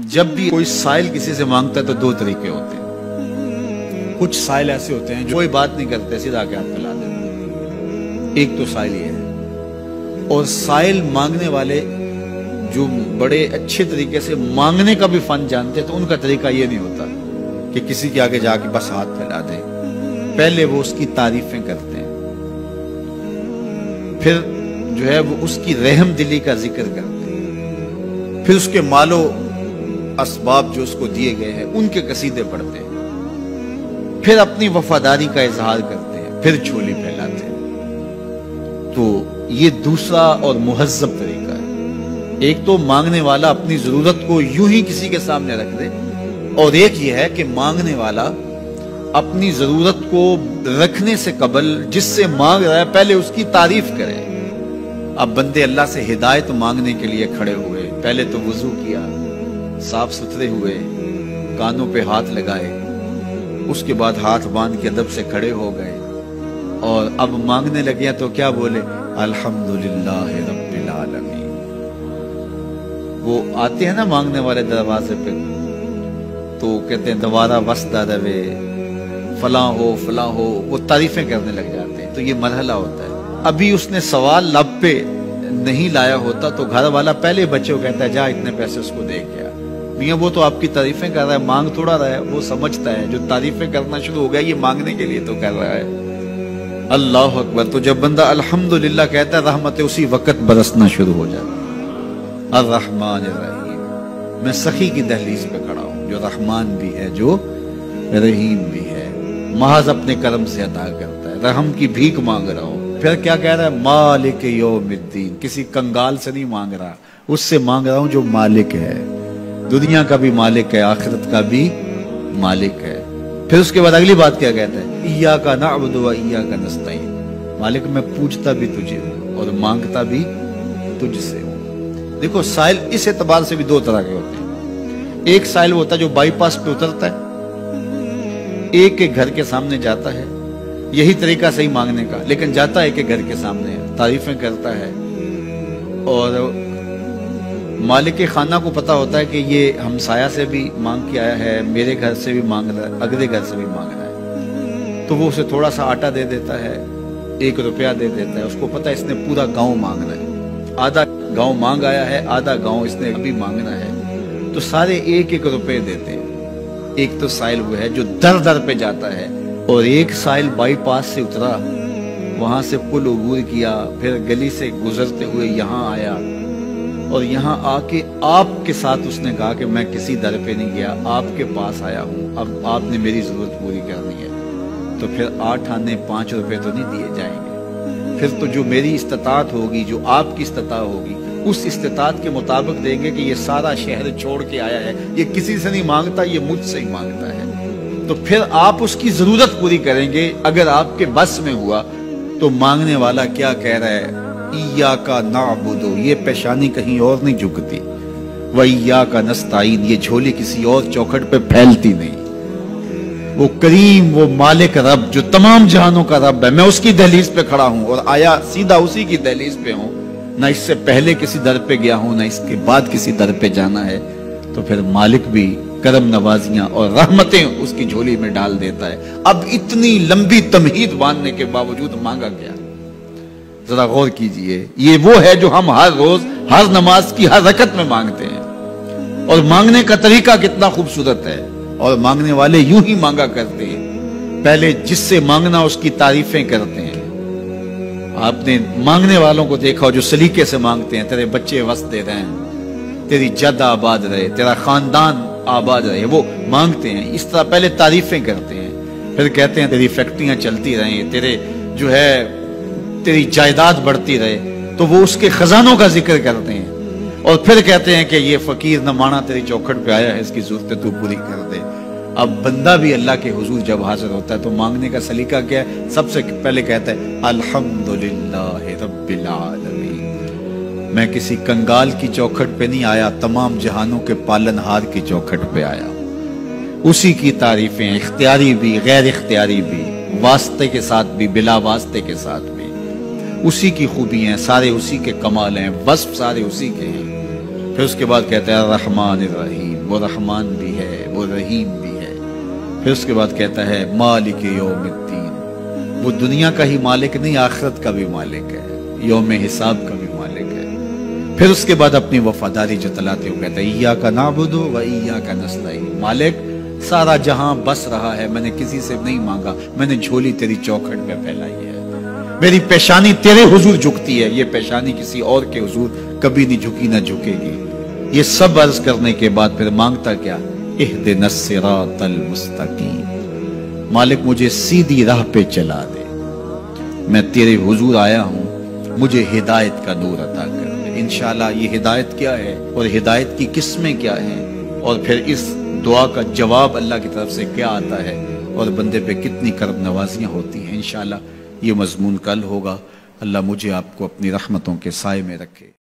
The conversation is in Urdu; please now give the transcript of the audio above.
جب بھی کوئی سائل کسی سے مانگتا ہے تو دو طریقے ہوتے ہیں۔ کچھ سائل ایسے ہوتے ہیں جو کوئی بات نہیں کرتے، سیدھا کے ہاتھ پھیلا دیتے ہیں۔ ایک تو سائل یہ ہے، اور سائل مانگنے والے جو بڑے اچھے طریقے سے مانگنے کا بھی فن جانتے ہیں تو ان کا طریقہ یہ نہیں ہوتا کہ کسی کے آگے جا کے بس ہاتھ پھیلا دیں، پہلے وہ اس کی تعریفیں کرتے ہیں، پھر جو ہے وہ اس کی رحم دلی کا ذکر کرتے ہیں، پھر اس کے مال و اسباب جو اس کو دیے گئے ہیں ان کے قصیدے پڑھتے ہیں، پھر اپنی وفاداری کا اظہار کرتے ہیں، پھر جھولی پھیلاتے ہیں۔ تو یہ دوسرا اور مہذب طریقہ ہے۔ ایک تو مانگنے والا اپنی ضرورت کو یوں ہی کسی کے سامنے رکھ دے، اور ایک یہ ہے کہ مانگنے والا اپنی ضرورت کو رکھنے سے قبل جس سے مانگ رہا ہے پہلے اس کی تعریف کرے۔ اب بندے اللہ سے ہدایت مانگنے کے لیے کھڑے ہوئے، پہلے تو وضو کیا، صاف ستھرے ہوئے، کانوں پہ ہاتھ لگائے، اس کے بعد ہاتھ باندھ کے ادب سے کھڑے ہو گئے، اور اب مانگنے لگے تو کیا بولے؟ الحمدللہ رب العالمین۔ وہ آتے ہیں نا مانگنے والے دروازے پہ تو کہتے ہیں دوبارہ وسطہ روے، فلاں ہو فلاں ہو، وہ تعریفیں کرنے لگ جاتے ہیں۔ تو یہ مرحلہ ہوتا ہے۔ ابھی اس نے سوال لب پہ نہیں لایا ہوتا تو گھر والا پہلے بچے کو کہتا ہے جا اتنے پیسے اس کو دے گیا، میاں وہ تو آپ کی تعریفیں کر رہا ہے، مانگ تھوڑا رہا ہے۔ وہ سمجھتا ہے جو تعریفیں کرنا شروع ہو گیا یہ مانگنے کے لیے تو کر رہا ہے۔ اللہ اکبر۔ تو جب بندہ الحمدللہ کہتا ہے رحمتیں اسی وقت برسنا شروع ہو جاتی۔ الرحمن الرحیم۔ میں سخی کی دہلیز پہ کھڑا ہوں جو رحمان بھی ہے جو رحیم بھی ہے، محض اپنے کرم سے عطا کرتا ہے، رحم کی بھیک مانگ رہا ہوں۔ پھر کیا کہہ رہا ہے؟ مالک یوم الدین۔ کسی کنگال سے نہیں مانگ رہا، اس سے مانگ رہا ہوں جو مالک ہے، دنیا کا بھی مالک ہے، آخرت کا بھی مالک ہے۔ پھر اس کے بعد اگلی بات کیا کہتا ہے؟ ایاک نعبد و ایاک نستعین۔ مالک میں پوچھتا بھی تجھے ہوں اور مانگتا بھی تجھ سے ہوں۔ دیکھو سائل اس اعتبار سے بھی دو طرح کے ہوتے ہیں۔ ایک سائل ہوتا ہے جو بائی پاس پہ اترتا ہے، ایک کے گھر کے سامنے جاتا ہے، یہی طریقہ صحیح مانگنے کا، لیکن جاتا ہے کہ گھر کے سامنے تعریفیں کرتا ہے، اور مالک خانہ کو پتا ہوتا ہے کہ یہ ہمسایہ سے بھی مانگ کے آیا ہے، میرے گھر سے بھی مانگ رہا ہے، اگلے گھر سے بھی مانگ رہا ہے، تو وہ اسے تھوڑا سا آٹا دے دیتا ہے، 1 روپیہ دے دیتا ہے۔ اس کو پتا ہے اس نے پورا گاؤں مانگنا ہے، آدھا گاؤں مانگ آیا ہے، آدھا گاؤں اس نے ابھی مانگنا ہے، تو سارے 1-1 روپے دیتے ہیں۔ ایک تو سائل وہ ہے جو در در پہ جاتا ہے، اور ایک سائل بائی پاس سے اترا، وہاں سے پل عبور کیا، پھر گلی سے گزرتے ہوئے یہاں آیا، اور یہاں آ کے آپ کے ساتھ اس نے کہا کہ میں کسی در پہ نہیں گیا، آپ کے پاس آیا ہوں، اب آپ نے میری ضرورت پوری کرنی ہے، تو پھر 8 آنے 5 روپے تو نہیں دیے جائیں گے، پھر تو جو میری استطاعت ہوگی، جو آپ کی استطاعت ہوگی، اس استطاعت کے مطابق دیں گے کہ یہ سارا شہر چھوڑ کے آیا ہے، یہ کسی سے نہیں مانگتا، یہ مجھ سے ہی مانگتا ہے، تو پھر آپ اس کی ضرورت پوری کریں گے۔ اگر آپ کے بس میں ہوا تو مانگنے والا کیا کہہ رہا ہے؟ ایاک نعبد، یہ پیشانی کہیں اور نہیں جھکتی، و ایاک نستعین، یہ جھولی کسی اور چوکھٹ پہ پھیلتی نہیں۔ وہ کریم، وہ مالک رب جو تمام جہانوں کا رب ہے، میں اس کی دہلیز پہ کھڑا ہوں، اور آیا سیدھا اسی کی دہلیز پہ ہوں، نہ اس سے پہلے کسی در پہ گیا ہوں، نہ اس کے بعد کسی در پہ جانا ہے، تو پھر مالک بھی کرم نوازیاں اور رحمتیں اس کی جھولی میں ڈال دیتا ہے۔ اب اتنی لمبی تمہید باندھنے کے باوجود مانگا گیا، ذرا غور کیجئے، یہ وہ ہے جو ہم ہر روز ہر نماز کی ہر رکعت میں مانگتے ہیں، اور مانگنے کا طریقہ کتنا خوبصورت ہے، اور مانگنے والے یوں ہی مانگا کرتے ہیں، پہلے جس سے مانگنا اس کی تعریفیں کرتے ہیں۔ آپ نے مانگنے والوں کو دیکھا جو سلیقے سے مانگتے ہیں، تیرے بچے وسطے رہیں، تیری جد آباد رہے، تیرا خاندان آباد رہے، وہ مانگتے ہیں، اس طرح پہلے تعریفیں کرتے ہیں، پھر کہتے ہیں تیری فیکٹریاں چلتی رہیں، تیرے جو ہے تیری جائیداد بڑھتی رہے، تو وہ اس کے خزانوں کا ذکر کرتے ہیں، اور پھر کہتے ہیں کہ یہ فقیر نمانہ تیری چوکھٹ پہ آیا ہے، اس کی ضرورتیں تو پوری کر دے۔ اب بندہ بھی اللہ کے حضور جب حاضر ہوتا ہے تو مانگنے کا سلیقہ کیا ہے؟ سب سے پہلے کہتا ہے الحمدللہ رب العالمین، میں کسی کنگال کی چوکھٹ پہ نہیں آیا، تمام جہانوں کے پالنہار کی چوکھٹ پہ آیا، اسی کی تعریفیں اختیاری بھی غیر اختیاری بھی، واسطے کے ساتھ بھی بلا واسطے کے ساتھ بھی، اسی کی خوبی ہیں، سارے اسی کے کمال ہیں، وصف سارے اسی کے ہیں، پھر اس کے بعد کہتا ہے الرحمن الرحیم، وہ رحمان بھی ہے وہ رحیم بھی ہے۔ پھر اس کے بعد کہتا ہے مالک یوم الدین، وہ دنیا کا ہی مالک نہیں، آخرت کا بھی مالک ہے، یوم حساب کا بھی مالک ہے۔ پھر اس کے بعد اپنی وفاداری جتلاتے ہوئے کہتا ہے ایاک نعبد و ایاک نستعین، مالک سارا جہاں بس رہا ہے، میں نے کسی سے نہیں مانگا، میں نے جھولی تیری چوکھٹ میں پھیلائی ہے، میری پیشانی تیرے حضور جھکتی ہے، یہ پیشانی کسی اور کے حضور کبھی نہیں جھکی نہ جھکے گی۔ یہ سب عرض کرنے کے بعد پھر مانگتا کیا؟ اہدنا الصراط المستقیم، مالک مجھے سیدھی راہ پہ چلا دے، میں تیرے حضور آیا ہوں، مجھے ہدایت کا نور عطا کر دے۔ انشاءاللہ یہ ہدایت کیا ہے اور ہدایت کی قسمیں کیا ہیں، اور پھر اس دعا کا جواب اللہ کی طرف سے کیا آتا ہے، اور بندے پہ کتنی کرم نوازیاں ہوتی ہیں، انشاءاللہ یہ مضمون کل ہوگا۔ اللہ مجھے آپ کو اپنی رحمتوں کے سائے میں رکھے۔